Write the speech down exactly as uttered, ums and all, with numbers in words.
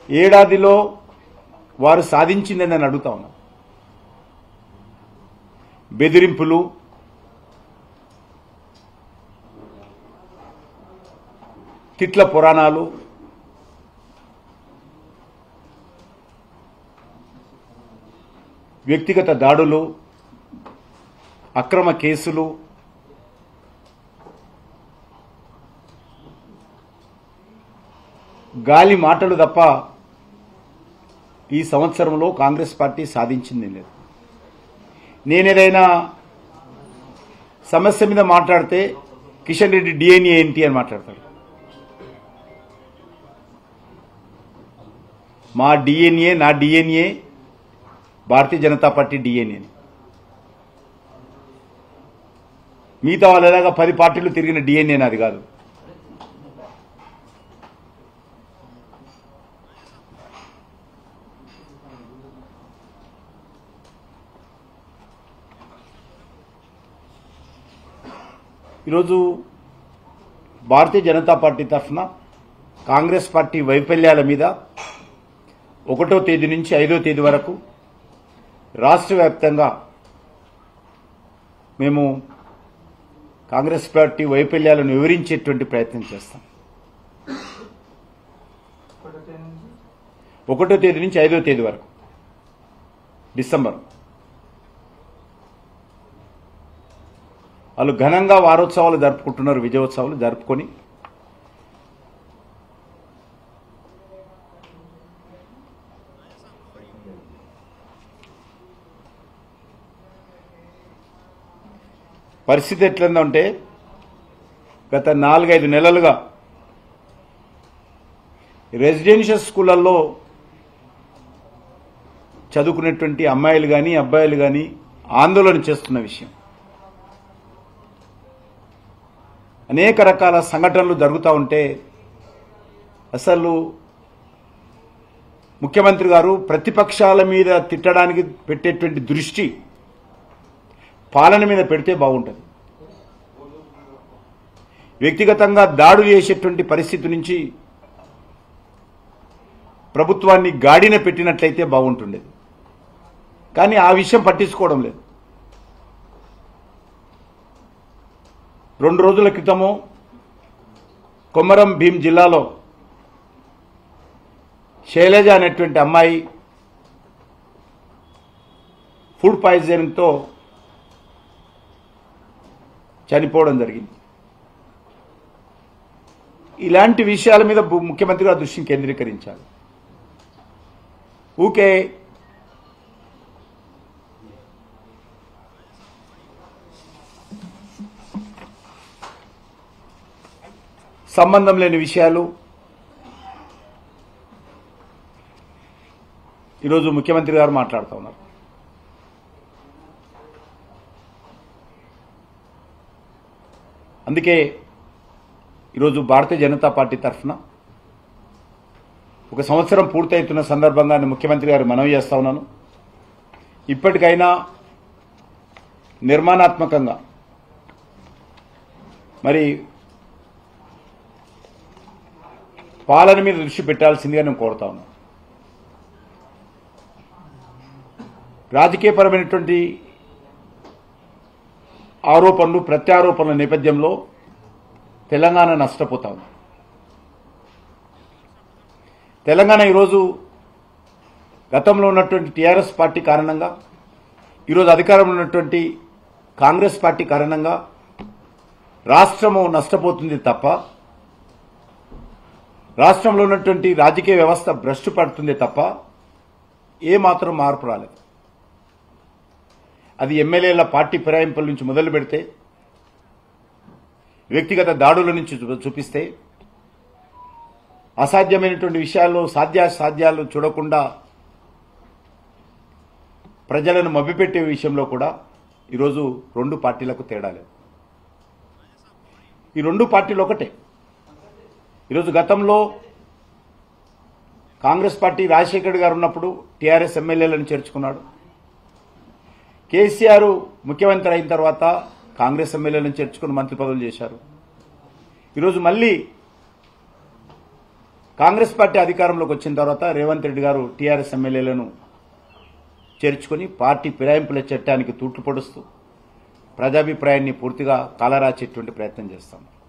ఏడాదిలో వారు సాధించిందని నేను అడుగుతా ఉన్నా. బెదిరింపులు, తిట్ల పురాణాలు, వ్యక్తిగత దాడులు, అక్రమ కేసులు, గాలి మాటలు తప్ప ఈ సంవత్సరంలో కాంగ్రెస్ పార్టీ సాధించింది లేదు. నేనేదైనా సమస్య మీద మాట్లాడితే కిషన్ రెడ్డి డిఎన్ఏ ఏంటి అని మాట్లాడతాడు. మా డిఎన్ఏ, నా DNA Bharatiya Janata Party DNA. మిగతా వాళ్ళలాగా పది పార్టీలు తిరిగిన డిఎన్ఏ నాది కాదు. ఈరోజు భారతీయ జనతా పార్టీ తరఫున కాంగ్రెస్ పార్టీ వైఫల్యాల మీద ఒకటో తేదీ నుంచి ఐదో తేదీ వరకు రాష్ట్ర వ్యాప్తంగా మేము కాంగ్రెస్ పార్టీ వైఫల్యాలను వివరించేటువంటి ప్రయత్నం చేస్తాం. ఒకటో తేదీ నుంచి ఐదో తేదీ వరకు డిసెంబర్ వాళ్ళు ఘనంగా వారోత్సవాలు జరుపుకుంటున్నారు. విజయోత్సవాలు జరుపుకొని పరిస్థితి ఎట్లందంటే గత నాలుగైదు నెలలుగా రెసిడెన్షియల్ స్కూళ్లలో చదువుకునేటువంటి అమ్మాయిలు కానీ అబ్బాయిలు కానీ ఆందోళన చేస్తున్న విషయం. అనేక రకాల సంఘటనలు జరుగుతూ ఉంటే అసలు ముఖ్యమంత్రి గారు ప్రతిపక్షాల మీద తిట్టడానికి పెట్టేటువంటి దృష్టి పాలన మీద పెడితే బాగుంటుంది. వ్యక్తిగతంగా దాడులు చేసేటువంటి పరిస్థితి నుంచి ప్రభుత్వాన్ని గాడిన పెట్టినట్లయితే బాగుంటుండేది. కానీ ఆ విషయం పట్టించుకోవడం లేదు. రెండు రోజుల క్రితము కొమరం భీం జిల్లాలో శైలజ అనేటువంటి అమ్మాయి ఫుడ్ పాయిజనింగ్తో చనిపోవడం జరిగింది. ఇలాంటి విషయాల మీద ముఖ్యమంత్రి గారు దృష్టిని కేంద్రీకరించాలి. ఊకే సంబంధం లేని విషయాలు ఈరోజు ముఖ్యమంత్రి గారు మాట్లాడుతూ ఉన్నారు. అందుకే ఈరోజు భారతీయ జనతా పార్టీ తరఫున ఒక సంవత్సరం పూర్తవుతున్న సందర్భంగా ముఖ్యమంత్రి గారు మనవి చేస్తా ఉన్నాను. ఇప్పటికైనా నిర్మాణాత్మకంగా మరి పాలన మీద దృష్టి పెట్టాల్సిందిగా నేను కోరుతా ఉన్నాను. రాజకీయపరమైనటువంటి ఆరోపణలు ప్రత్యారోపణల నేపథ్యంలో తెలంగాణ నష్టపోతా ఉంది. తెలంగాణ ఈరోజు గతంలో ఉన్నటువంటి టీఆర్ఎస్ పార్టీ కారణంగా, ఈరోజు అధికారంలో ఉన్నటువంటి కాంగ్రెస్ పార్టీ కారణంగా రాష్ట్రము నష్టపోతుంది తప్ప రాష్ట్రంలో ఉన్నటువంటి రాజకీయ వ్యవస్థ భ్రష్టు పడుతుంది తప్ప ఏమాత్రం మార్పు రాలేదు. అది ఎమ్మెల్యేల పార్టీ ఫిరాయింపుల నుంచి మొదలు పెడితే, వ్యక్తిగత దాడుల నుంచి చూపిస్తే, అసాధ్యమైనటువంటి విషయాల్లో సాధ్యాసాధ్యాలు చూడకుండా ప్రజలను మభ్యపెట్టే విషయంలో కూడా ఈరోజు రెండు పార్టీలకు తేడా లేదు. ఈ రెండు పార్టీలు ఒకటే. ఈరోజు గతంలో కాంగ్రెస్ పార్టీ రాజశేఖర్ గారు ఉన్నప్పుడు టీఆర్ఎస్ ఎమ్మెల్యేలను చేర్చుకున్నాడు. కేసీఆర్ ముఖ్యమంత్రి అయిన తర్వాత కాంగ్రెస్ ఎమ్మెల్యేలను చేర్చుకుని మంత్రి పదవులు చేశారు. ఈరోజు మళ్ళీ కాంగ్రెస్ పార్టీ అధికారంలోకి వచ్చిన తర్వాత రేవంత్ రెడ్డి గారు టీఆర్ఎస్ ఎమ్మెల్యేలను చేర్చుకుని పార్టీ ఫిరాయింపుల చట్టానికి తూట్లు పొడుస్తూ ప్రజాభిప్రాయాన్ని పూర్తిగా కాలరాచేటువంటి ప్రయత్నం చేస్తాం.